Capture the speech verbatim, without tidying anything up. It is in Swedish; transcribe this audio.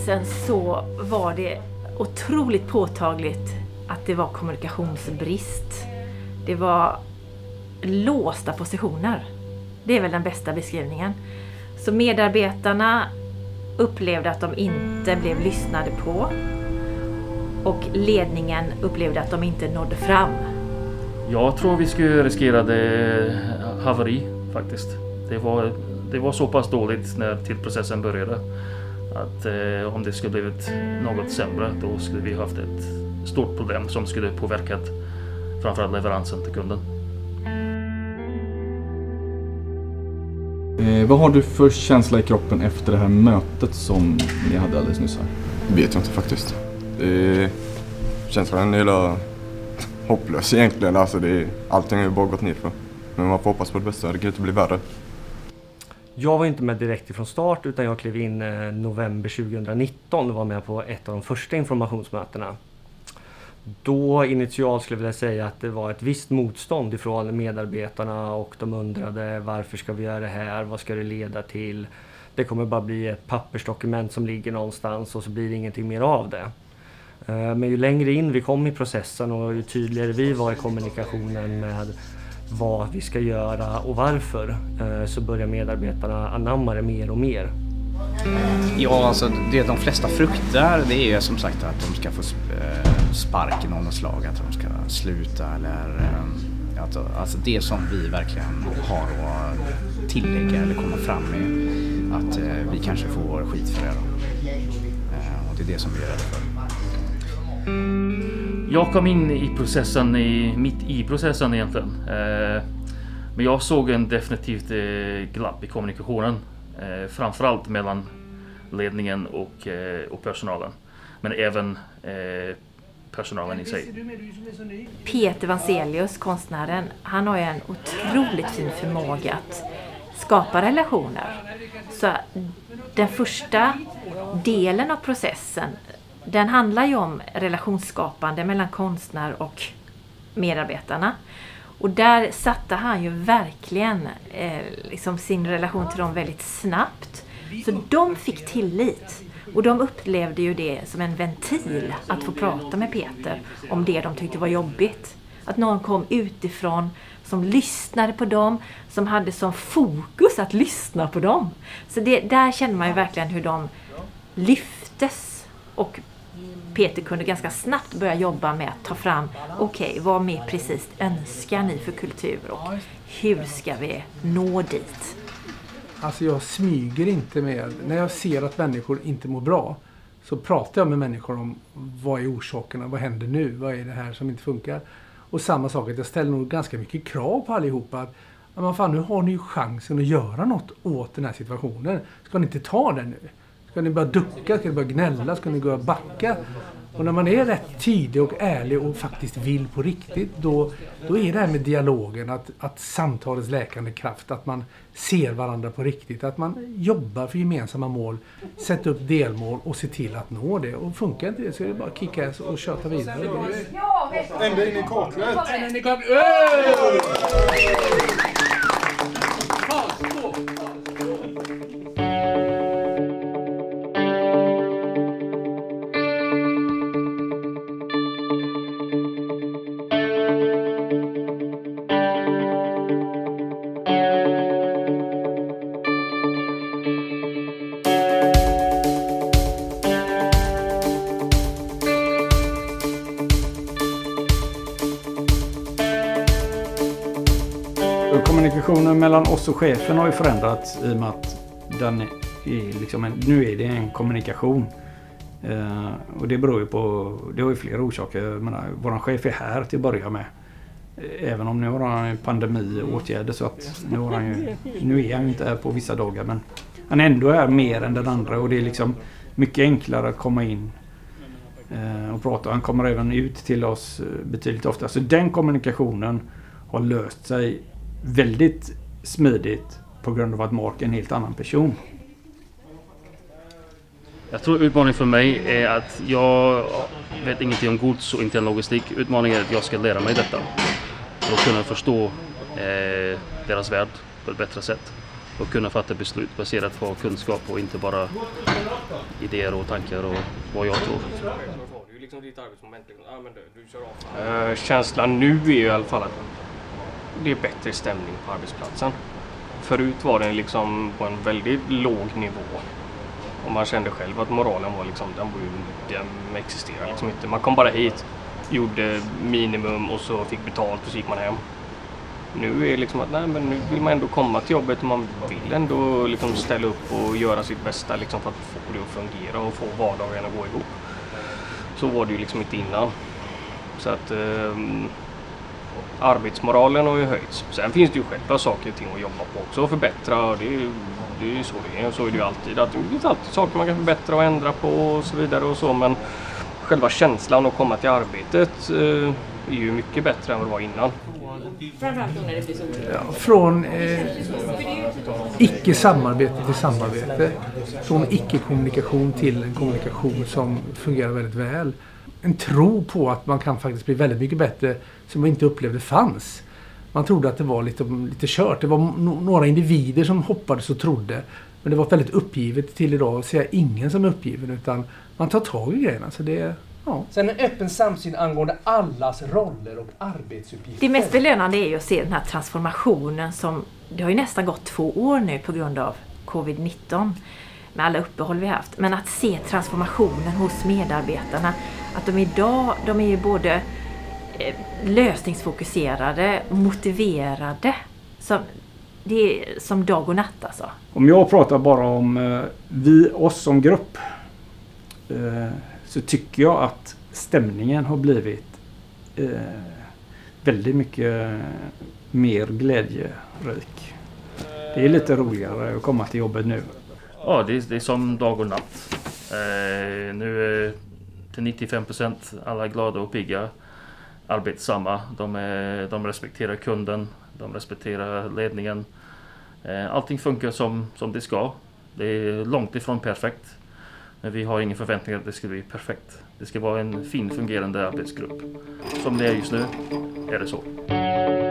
processen så var det otroligt påtagligt att det var kommunikationsbrist. Det var låsta positioner. Det är väl den bästa beskrivningen. Så medarbetarna upplevde att de inte blev lyssnade på. Och ledningen upplevde att de inte nådde fram. Jag tror vi skulle riskera det haveri faktiskt. Det var, det var så pass dåligt när till processen började. Att eh, om det skulle blivit något sämre, då skulle vi haft ett stort problem som skulle påverkat framförallt leveransen till kunden. Eh, vad har du för känsla i kroppen efter det här mötet som ni hade alldeles nyss här? Vet jag inte faktiskt. Det känslan är hela hopplös egentligen. Alltså det är, allting har ju bara gått ner för. Men man får hoppas på det bästa, det kan inte bli värre. Jag var inte med direkt ifrån start utan jag klev in november tjugonitton och var med på ett av de första informationsmötena. Då initialt skulle jag vilja säga att det var ett visst motstånd ifrån medarbetarna och de undrade varför ska vi göra det här, vad ska det leda till? Det kommer bara bli ett pappersdokument som ligger någonstans och så blir det ingenting mer av det. Men ju längre in vi kom i processen och ju tydligare vi var i kommunikationen med vad vi ska göra och varför, så börjar medarbetarna anamma det mer och mer. Ja, alltså det de flesta fruktar, det är som sagt att de ska få sparken av något slag, att de ska sluta eller att, alltså det som vi verkligen har att tillägga eller komma fram med, att vi kanske får skit för det då. Och det är det som vi är rädda för. Jag kom in i processen, i, mitt i processen egentligen. Eh, men jag såg en definitivt eh, glapp i kommunikationen. Eh, framförallt mellan ledningen och, eh, och personalen. Men även eh, personalen i sig. Peter Vanselius, konstnären, han har ju en otroligt fin förmåga att skapa relationer. Så den första delen av processen, den handlar ju om relationsskapande mellan konstnär och medarbetarna. Och där satte han ju verkligen eh, liksom sin relation till dem väldigt snabbt. Så de fick tillit. Och de upplevde ju det som en ventil att få prata med Peter om det de tyckte var jobbigt. Att någon kom utifrån som lyssnade på dem, som hade som fokus att lyssna på dem. Så det, där känner man ju verkligen hur de lyftes. Och Peter kunde ganska snabbt börja jobba med att ta fram, okej, okay, vad mer precis önskar ni för kultur och hur ska vi nå dit? Alltså jag smyger inte med, när jag ser att människor inte mår bra så pratar jag med människor om vad är orsakerna, vad händer nu, vad är det här som inte funkar. Och samma sak, att jag ställer nog ganska mycket krav på allihopa att men fan, nu har ni ju chansen att göra något åt den här situationen. Ska ni inte ta den nu? Ska ni bara ducka, ska ni bara gnälla, ska ni gå och backa? Och när man är rätt tydlig och ärlig och faktiskt vill på riktigt, då, då är det här med dialogen, att, att samtalets läkande kraft, att man ser varandra på riktigt, att man jobbar för gemensamma mål, sätter upp delmål och ser till att nå det. Och funkar inte det så är det bara att kicka ass och köta vidare. Ända in i kaklet! Ända in i kaklet! Kommunikationen mellan oss och chefen har ju förändrats i och med att den är liksom en, nu är det en kommunikation. Eh, och det beror ju på, det har ju flera orsaker. Jag menar, våran chef är här till att börja med. Även om nu har han en pandemiåtgärder så att nu, har han ju, nu är han ju inte här på vissa dagar. Men han är ändå här mer än den andra och det är liksom mycket enklare att komma in eh, och prata. Han kommer även ut till oss betydligt ofta. Så den kommunikationen har löst sig väldigt smidigt på grund av att Mark är en helt annan person. Jag tror utmaningen för mig är att jag vet ingenting om gods och intern logistik. Utmaningen är att jag ska lära mig detta. För att kunna förstå eh, deras värld på ett bättre sätt. och kunna fatta beslut baserat på kunskap och inte bara idéer och tankar och vad jag tror. Uh, känslan nu är ju i alla fall att det är bättre stämning på arbetsplatsen. Förut var den liksom på en väldigt låg nivå. Och man kände själv att moralen var liksom, den, var ju, den existerade liksom inte. Man kom bara hit, gjorde minimum och så fick betalt och så gick man hem. Nu är det liksom att nej, men nu vill man ändå komma till jobbet och man vill ändå liksom ställa upp och göra sitt bästa liksom för att få det att fungera och få vardagen att gå ihop. Så var det ju liksom inte innan. Så att eh, arbetsmoralen har ju höjts. Sen finns det ju själva saker och ting att jobba på också och förbättra. Och det är, det är ju så det är. Och så är det ju alltid. Att det finns alltid saker man kan förbättra och ändra på och så vidare och så. Men själva känslan att komma till arbetet eh, är ju mycket bättre än vad det var innan. Ja, från eh, icke-samarbete till samarbete. Från icke-kommunikation till en kommunikation som fungerar väldigt väl. En tro på att man kan faktiskt bli väldigt mycket bättre som man inte upplevde fanns. Man trodde att det var lite, lite kört. Det var no- några individer som hoppades och trodde. Men det var väldigt uppgivet till idag att säga ingen som är uppgiven utan man tar tag i grejerna. Så det, ja. Sen en öppen samsyn angående allas roller och arbetsuppgifter. Det mest belönande är ju att se den här transformationen som, det har ju nästan gått två år nu på grund av covid nitton med alla uppehåll vi haft. Men att se transformationen hos medarbetarna, att de idag, de är ju både eh, lösningsfokuserade, motiverade, som, det är som dag och natt alltså. Om jag pratar bara om eh, vi, oss som grupp, eh, så tycker jag att stämningen har blivit eh, väldigt mycket mer glädjerik. Det är lite roligare att komma till jobbet nu. Ja, det är, det är som dag och natt. Eh, nu är till nittiofem procent alla glada och pigga, arbetsamma. De, är, de respekterar kunden, de respekterar ledningen. Eh, allting funkar som, som det ska. Det är långt ifrån perfekt. Men vi har ingen förväntning att det ska bli perfekt. Det ska vara en fin fungerande arbetsgrupp. Som det är just nu är det så.